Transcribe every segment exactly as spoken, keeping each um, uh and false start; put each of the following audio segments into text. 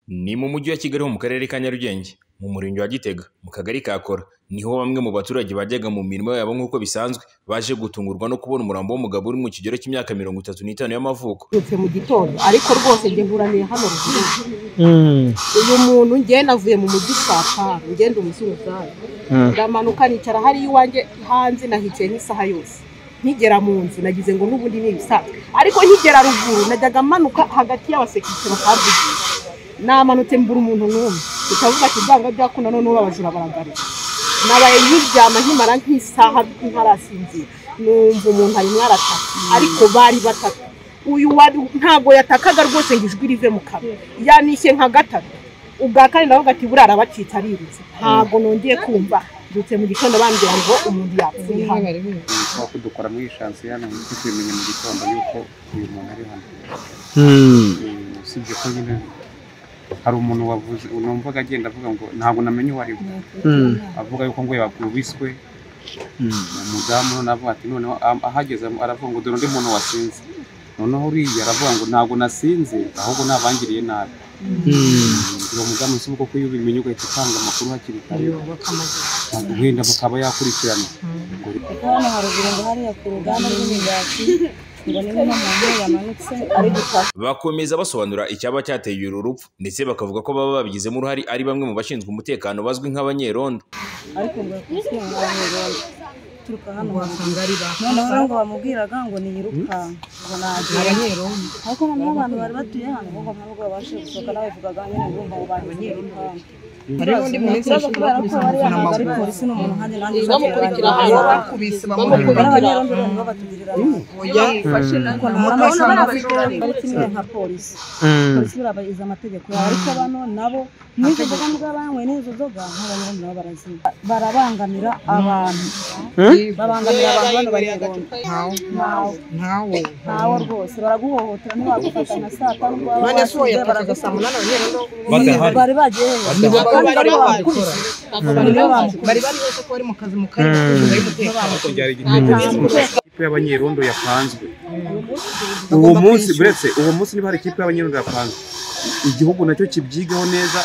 Ni mu mujyi wa Kigali ho mu karere ka Nyarugenge mu murenge wa Gitega mu kagari ka Kora niho bamwe mu baturage bajyaga mu mirimo yabo nk'uko bisanzwe baje gutungurwa no kubona umurambo w'umugabo uri mu kigero cy'imyaka mirongo itatu n'itanu y'amavuko. Yutse mu gitondo ariko rwose nge nkuraniye hano ruguru. Uyu muntu nge navuye mu mujyi saa tanu ngenda umuzunguzayi ndamanuka nicara hari iwanjye hanze nahicaye n'isaha yose nkigera mu nzu nagize ngo n'ubundi ni ibisanzwe ariko nkigera ruguru najyaga manuka hagati y'abasekirite bakavugira namanutse mbura umuntu n'umwe bikavuga ati byanga byakunda none babajura baragaruka nabaye nkiryama nkimara nk'isaha ntarasinzira numva umuntu ari mwarataka ariko bari batatu uyu wari ntago yatakaga rwose ngijwi rive mu kanwa yanishe nka gatatu ubwa kane navuga ati burara bacitse ariruze ntago nongeye kumva dutse mu gitondo bambwira ngo umuntu yapfuye hano ko dukora muri chance yana kwimenya mu gitondo yuko uyu muntu ari hano sibyo ko nyine hari umuntu wavuze unomvaga agenda avuga ngo ntabwo namenye uwo ari we avuga yuko ngo yakubiswe umudamu navuga ati none ahageze aravuga ngo dore undi muntu wasinze noneho uriya aravuga ngo ntabwo nasinze ahubwo nabangiriye nabi uwo mudamu nsuko ko iyo ubimenye ugahita utanga amakuru hakiri kare wenda bakaba yakurikirana hano haruguru ngo hariya ku ruganda rw'imigati ngo ni n'umuntu yamanutse ari gufasha. Bakomeza basobanura icyaba cyateye uru rupfu ndetse bakavuga ko baba babigizemo uruhari ari bamwe mu bashinzwe umutekano bazwi nk'abanyerondo. Ariko ngo kuswe nk'abanyerondo turuka hano wasanga ari ba noneho ngo bamubwiraga ngo ni yiruka ngo naje abanyerondo ariko noneho abantu bari batuye hano ngo ntabwo babashe gusohoka nawe vugaga nyine ngo ngo banyerondo hari undi muntu ushobora kubera ko ari polisi n'umuntu handi nandi bamukurikira bakubise bamukurikira abanyerondo ngo batugirira oya fashe nako ntabwo kimwe nka polisi polisi barabayiza amategeko ariko bano nabo nizo zoga mbwa banywe nizo zoga nk'abanyerondo nabo baraziba barabangamira abantu babangamira abantu bano banyerondo ntawo ntawo ntawo rwose baraguhohotera ntibagufata na saa tanu none so yatakagasamo n'abanyerondo bari bagiye bari bakora bari bari bose ko bari mu kazi mu karere y'umutekano ko byari igitego y'abanyerondo yapanzwe uwo munsi buretse uwo munsi niba hari ikipe y'abanyerondo yapanzwe igihugu nacyo kibyigaho neza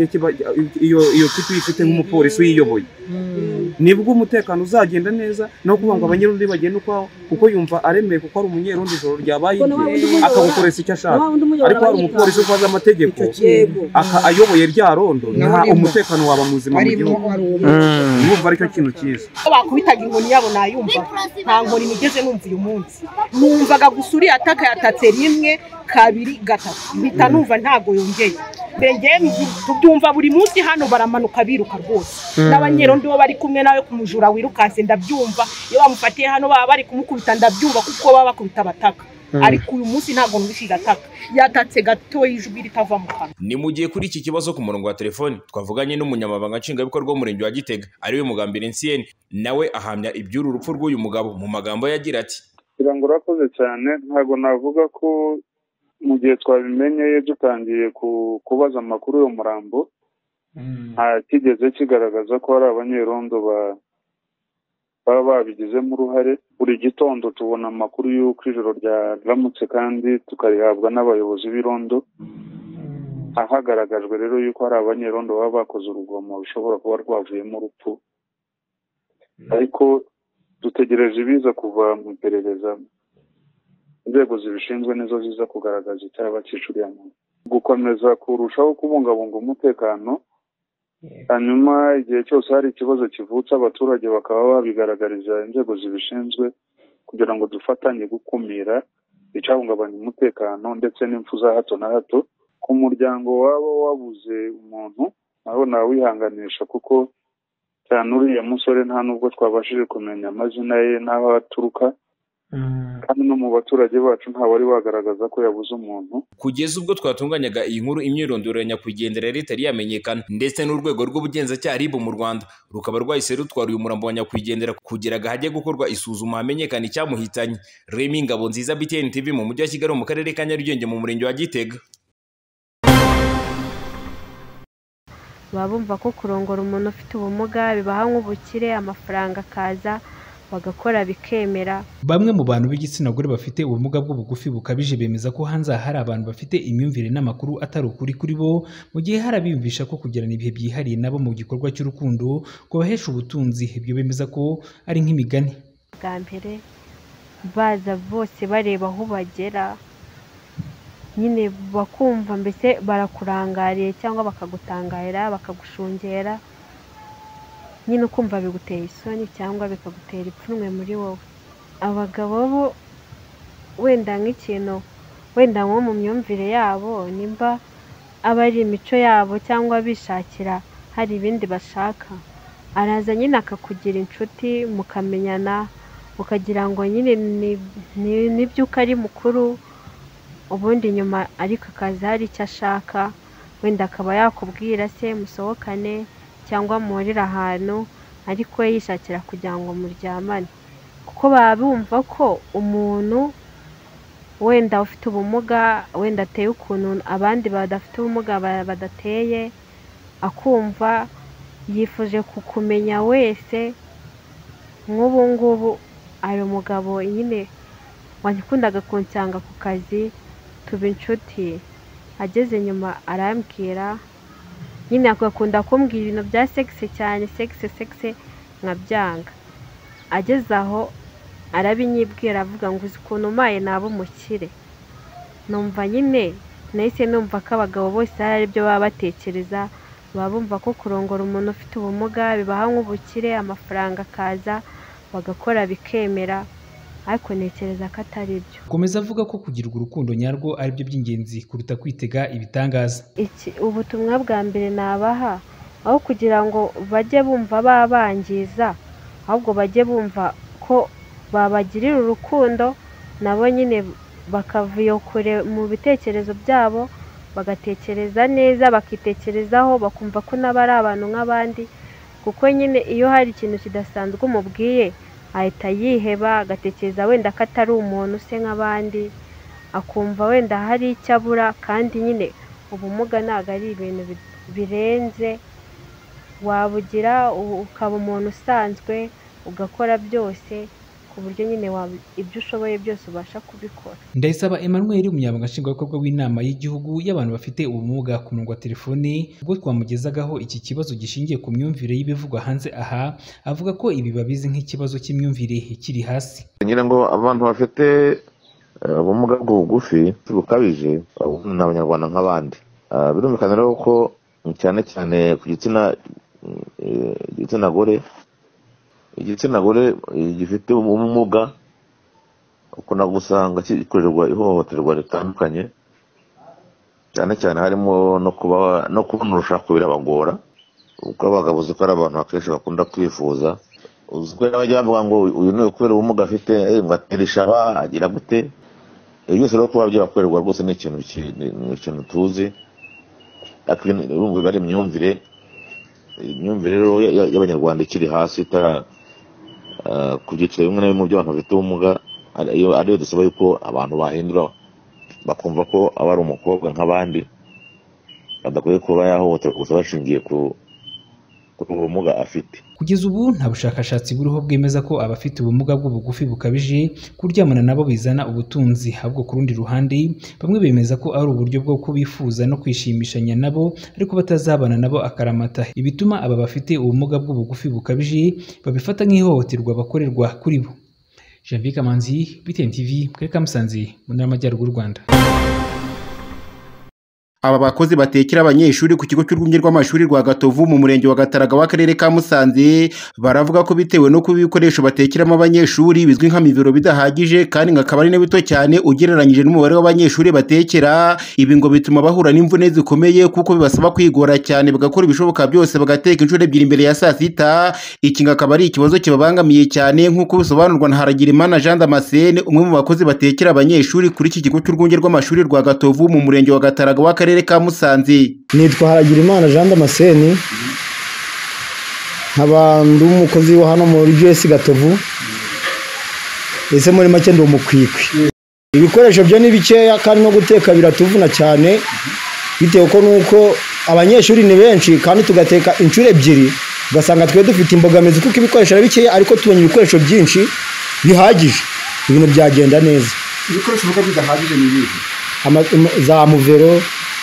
iyo iyo kipe ifite nk'umupolisi uyiyoboye nibwo umutekano uzagenda neza no kuvuga ngo abanyerondo bagenda uko kuko yumva aremeye kuko ari umunyerondo ijoro ryabaye akagukoresha icyo ashaka ariko hari umupolisi ukoze amategeko ayoboye rya rondo nta umutekano waba muzima mu gihugu yumva aricyo kintu cyiza bakubitaga inkoni yabo nayumva nta nkoni nigeze numva uyu munsi numvaga gusuri ataka yatatse rimwe kabiri gatatu bita numva ntago yongeye bengeye tubyumva buri munsi hano baramanuka biruka rwose n'abanyerondo bari kumwe nawe kumujura wirukanse ndabyumva iyo bamufatiye hano baba bari kumukubita ndabyumva kuko baba bakubita bataka ariko uyu munsi ntago nubishije ataka yatatse gato ijwi ritava mu kanwa. Ni mu gihe kuri iki kibazo ku murongo wa telefoni twavuganye n'umunyamabanga nshingwabikorwa w'umurenge wa Gitega ariwe Mugambire Etienne nawe ahamya iby'uru rupfu rw'uyu mugabo mu magambo yagira ati ngo urakoze cyane ntago navuga ko mu gihe twabimenye dutangiye kubaza amakuru yo murambo nta kigeze kigaragaza ko hari abanyerondo baba babigizemo uruhare. Buri gitondo tubona amakuru y'uko ijoro ryaramutse kandi tukarihabwa n'abayobozi b'irondo ahagaragajwe rero y'uko hari abanyerondo baba bakoze urugomo rushobora kuba rwavuyemo urupfu ariko dutegereje ibiza kuva mu iperereza inzego zibishinzwe nizo ziza kugaragaza icyaba cyicuriye muntu gukomeza kurushaho kubungabunga umutekano hanyuma igihe cyose hari ikibazo kivutse abaturage bakaba babigaragariza inzego zibishinzwe kugira ngo dufatanye gukumira icyahungabanya umutekano ndetse n'impfu za hato na hato. Ku muryango waba wabuze umuntu naho nawihanganisha kuko cyane uriya musore nta nubwo twabashije kumenya amazina ye n'aho aturuka kandi no mu baturage bacu nta wari wagaragaza ko yabuze umuntu. Kugeza ubwo twatunganyaga iyi nkuru imyirondoro ya nyakwigendera yari itari yamenyekana ndetse n'urwego rw'ubugenzacyaha R I B mu Rwanda rukaba rwahise rutwara uyu murambo wa nyakwigendera kugira ngo hajye gukorwa isuzuma hamenyekana icyamuhitanye. Remy Ngabonziza, B T N T V mu mujyi wa Kigali mu karere ka Nyarugenge mu murenge wa Gitega. Babumva ko kurongora umuntu ufite ubumuga bibaha nk'ubukire amafaranga akaza bagakora bikemera. Bamwe mu bantu b'igitsina gore bafite ubumuga bw'ubugufi bukabije bemeza ko hanze hari abantu bafite imyumvire n'amakuru atari ukuri kuri bo, mu gihe hari abiyumvisha ko kugirana ibihe byihariye nabo mu gikorwa cy'urukundo ngo baheshe ubutunzi. Ibyo bemeza ko ari nk'imigani. Bwa mbere baza bose bareba aho bagera, nyine bakumva mbese barakurangariye cyangwa bakagutangarira bakagushungera, nyine ukumva biguteye isoni cyangwa bikagutera ipfunwe muri wowe. Abagabo bo wenda nk'ikintu wenda nko mu myumvire yabo nimba aba ari imico yabo cyangwa bishakira hari ibindi bashaka, araza nyine akakugira inshuti mukamenyana, ukagira ngo nyine nibyo uko ari mukuru, ubundi nyuma ariko akaza hari icyo ashaka, wenda akaba yakubwira se musohokane cyangwa muhurira ahantu, ariko we yishakira kugira ngo muryamane, kuko baba bumva ko umuntu wenda ufite ubumuga wenda ateye ukuntu abandi badafite ubumuga badateye, akumva yifuje kukumenya wese. Nk'ubu ngubu ari umugabo nyine wankundaga kunsanga ku kazi tuba inshuti, ageze nyuma arambwira nyine akakunda kumbwira ibintu bya sexe cyane, sexe sexe nkabyanga. Ageze aho arabinyibwira avuga ngo uzi ukuntu umaye naba umukire. Numva nyine nahise numva ko abagabo bose hari ibyo baba batekereza, baba bumva ko kurongora umuntu ufite ubumuga bibaha nk'ubukire, amafaranga akaza bagakora bikemera, ariko ntekereza ko atari byo. Komeza avuga ko kugirwa urukundo nyarwo ari byo by'ingenzi kuruta kwitega ibitangaza. Iki ubutumwa bwa mbere nabaha, aho kugira ngo bajye bumva babangiza, ahubwo bajye bumva ko babagirira urukundo, nabo nyine bakavuyo kure mu bitekerezo byabo, bagatekereza neza, bakitekerezaho, bakumva ko nabo ari abantu nk'abandi, kuko nyine iyo hari ikintu kidasanzwe umubwiye ahita yiheba, agatekereza wenda ko atari umuntu se nk'abandi, akumva wenda hari icyo abura. Kandi nyine ubumuga ntabwo ari ibintu birenze, wabugira ukaba umuntu usanzwe ugakora byose, ku buryo nyine ibyo ushoboye byose ubasha kubikora. Ndayisaba Emmanuel, umunyamabanga nshingwabikorwa w'inama y'igihugu y'abantu bafite ubumuga, ku murongo wa telefoni ubwo twamugezagaho iki kibazo gishingiye ku myumvire y'ibivugwa hanze aha, avuga ko ibi babizi nk'ikibazo cy'imyumvire ikiri hasi. Ngira ngo abantu bafite ubumuga bw'ubugufi bukabije ni abanyarwanda nk'abandi. Birumvikana rero ko cyane cyane ku gitsina igitsina gore igitsina gore gifite ubumuga ukunda gusanga gikorerwa ihohoterwa ritandukanye, cyane cyane harimo no kuba no kubona urushako birabagora, kuko abagabo uzi ko ari abantu akenshi bakunda kwifuza, uzwi n'abajya bavuga ngo uyu ni kubera ubumuga afite ngo atera ishaba agira gute. Ibyo byose rero kuba byakorerwa rwose ni ikintu ikintu tuzi, urumva bari imyumvire imyumvire rero y'abanyarwanda ikiri hasi, itara ku byiciro bimwe na bimwe by'abantu bafite ubumuga, ariyo dusaba yuko abantu bahindura bakumva ko aba ari umukobwa nk'abandi, badakwiye kuba yahohoterwa gusa bashingiye ku ubumuga afite. Kugeza ubu nta bushakashatsi buriho bwemeza ko abafite ubumuga bw'ubugufi bukabije kuryamana nabo bizana ubutunzi, ahubwo ku rundi ruhande bamwe bemeza ko ari uburyo bwo kubifuza no kwishimishanya nabo, ariko batazabana nabo akaramata, ibituma aba bafite ubumuga bw'ubugufi bukabije babifata nk'ihohoterwa bakorerwa kuri bo. Janvier Kamanzi, B T N T V, mu karere ka Musanze, mu ntara y'Amajyaruguru y'u Rwanda. Aba bakozi batekera abanyeshuri ku kigo cy'urwunge rw'amashuri rwa Gatovu mu murenge wa Gataraga w'akarere ka Musanze, baravuga ko bitewe no kuba ibikoresho batekeramo abanyeshuri bizwi nka mivero bidahagije, kandi ngo akaba ari na bito cyane ugereranyije n'umubare w'abanyeshuri batekera. Ibi ngo bituma bahura n'imvune zikomeye, kuko bibasaba kwigora cyane bagakora ibishoboka byose bagateka inshuro ebyiri imbere ya saa sita. Iki ngo akaba ari ikibazo kibabangamiye cyane, nk'uko bisobanurwa na Haragirimana Jean Damascene, umwe mu bakozi batekera abanyeshuri kuri iki kigo cy'urwunge rw'amashuri rwa Gatovu mu murenge wa Gataraga w'akarere ka Musanze. Nitwa Haragirimana Jean Damascene, nkaba ndi umukozi wa hano muri G S Gatovu, ese muri make ndi umukwikwi. Ibikoresho byo ni bikeya kandi no guteka biratuvuna cyane, bitewe ko nuko abanyeshuri ni benshi kandi tugateka inshuro ebyiri, ugasanga twe dufite imbogamizi kuko ibikoresho ari bikeya ariko tubonye ibikoresho byinshi bihagije ibintu byagenda neza. Ibikoresho bivuga bidahagije ni ibihe? Za muvero,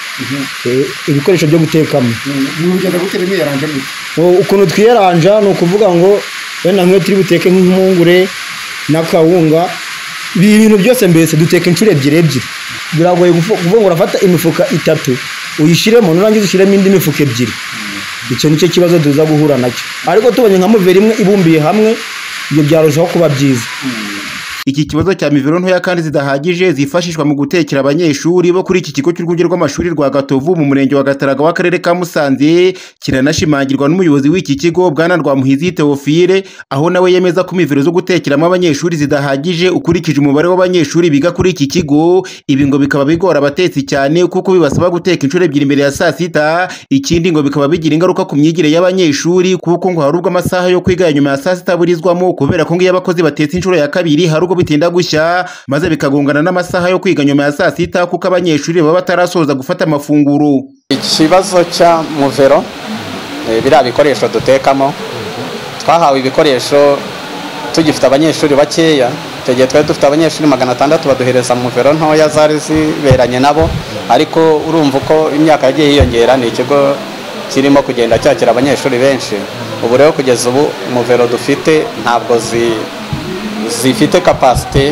ibikoresho byo gutekamo. Mugenda gute rimwe yaranje mute? Ukuntu twiyaranja ni ukuvuga ngo wenda nk'iyo turi buteke nk'impungure n'akawunga, ibi bintu byose mbese duteka inshuro ebyiri ebyiri. Biragoye kuvuga ngo urafata imifuka itatu uyishiremo nurangiza ushyiremo indi mifuka ebyiri. Icyo nicyo kibazo tuza guhura nacyo, ariko tubonye nka muvero imwe ibumbiye hamwe ibyo byarushaho kuba byiza. Iki kibazo cya mivero ntoya kandi zidahagije zifashishwa mu gutekera abanyeshuri bo kuri iki kigo cy'urwunge rw'amashuri rwa Gatovu mu murenge wa Gataraga w'akarere ka Musanze kiranashimangirwa n'umuyobozi w'iki kigo Bwana Rwamuhizi Theophile, aho nawe yemeza ko mivero zo gutekeramo abanyeshuri zidahagije ukurikije umubare w'abanyeshuri biga kuri iki kigo. Ibi ngo bikaba bigora abatetsi cyane kuko bibasaba guteka inshuro ebyiri imbere ya saa sita. Ikindi ngo bikaba bigira ingaruka ku myigire y'abanyeshuri kuko ngo hari ubwo amasaha yo kwiga nyuma ya saa sita burizwamo kubera ko ngiyo abakozi batetse inshuro ya kabiri hari ubwo bitinda gushya maze bikagongana n'amasaha yo kwiga nyuma ya saa sita kuko abanyeshuri baba batarasoza gufata amafunguro. Ikibazo cya muvero biriya bikoresho dutekamo, twahawe ibikoresho tugifite abanyeshuri bakeya. Tugiye twari dufite abanyeshuri magana atandatu baduhereza muvero ntoya zari ziberanye nabo, ariko urumva uko imyaka yagiye yiyongera ni ikigo kirimo kugenda cyakira abanyeshuri benshi. Ubu rero kugeza ubu muvero dufite ntabwo zi zifite kapasite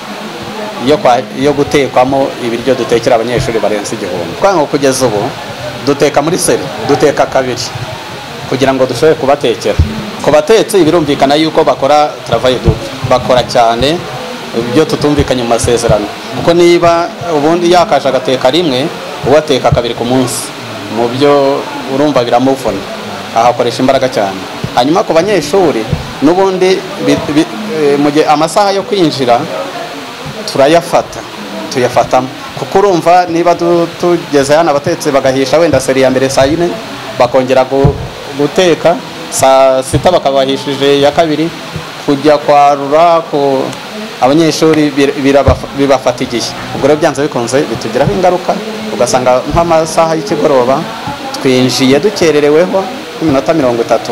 yo yo gutekwamo ibiryo dutekera abanyeshuri barenze igihumbi. Twango kugeza ubu duteka muri seri, duteka kabiri kugira ngo dushobore kubatekera. Ku batetsi birumvikana yuko bakora travail double, bakora cyane ibyo tutumvikanye mu masezerano, kuko niba ubundi yakaje agateka rimwe uwateka kabiri ku munsi, mu byo urumva biramuvuna, ahakoresha imbaraga cyane. Hanyuma ku banyeshuri n'ubundi mu gihe amasaha yo kwinjira turayafata tuyafatamo, kuko urumva niba tugeze hano abatetsi bagahisha wenda seri ya mbere saa yine bakongera guteka saa sita bakabahishije ya kabiri, kujya kwarura ku abanyeshuri bibafata igihe. Ubwo rero byanze bikunze bitugiraho ingaruka, ugasanga nk'amasaha y'ikigoroba twinjiye dukerereweho iminota mirongo itatu.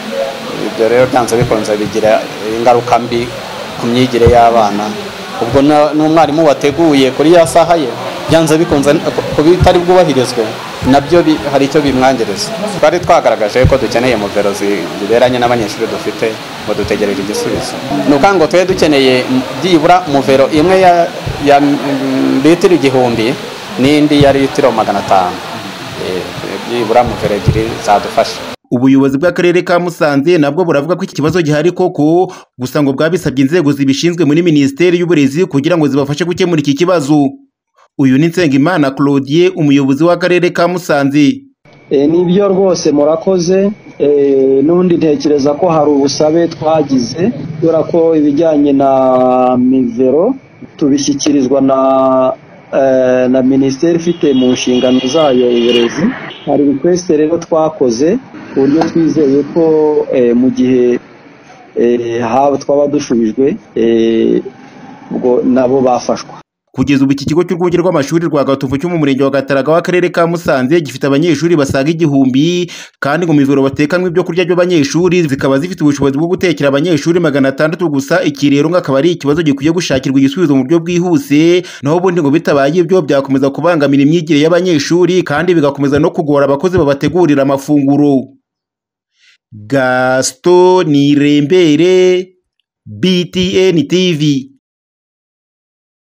Ibyo rero byanze bikunze bigira ingaruka mbi ku myigire y'abana. Ubwo n'umwarimu wateguye kuri ya saha ye byanze bikunze ku bitari bwubahirizwe nabyo hari icyo bimwangereza. Twari twagaragaje ko dukeneye muvero ziberanye n'abanyeshuri dufite ngo dutegereje igisubizo. Nuko ngo twe dukeneye byibura muvero imwe ya, ya litiro igihumbi n'indi ya litiro magana atanu. Byibura muvero ebyiri zadufasha. Ubuyobozi bw'akarere ka Musanze nabwo buravuga ko iki kibazo gihari koko, gusa ngo bwabisabye inzego zibishinzwe muri Minisiteri y'Uburezi kugira ngo zibafashe gukemura iki kibazo. Uyu ni Nsengimana Claudie, umuyobozi w'akarere ka Musanze. E, nibyo rwose murakoze. E, n'undi ntekereza ko hari ubusabe twagize dore ko ibijyanye na mivero tubishyikirizwa na e, na Minisiteri ifite mu nshingano zayo uburezi. Hari request rero twakoze ku buryo twizeye ko e, mu gihe e, haba twaba dushubijwe e, ubwo nabo bafashwa. Kugeza ubu iki kigo cy'urwunge rw'amashuri rwa Gatovu cyo mu murenge wa Gataraga w'akarere ka Musanze gifite abanyeshuri basaga igihumbi, kandi ngo mivero batekanwe ibyo kurya by'abanyeshuri zikaba zifite ubushobozi bwo gutekera abanyeshuri magana atandatu gusa. Iki rero ngo akaba ari ikibazo gikwiye gushakirwa igisubizo mu buryo bwihuse, naho ubundi ngo bitabaye ibyo byakomeza kubangamira imyigire y'abanyeshuri kandi bigakomeza no kugora abakozi babategurira amafunguro. Gaston Nirembere, B T N T V.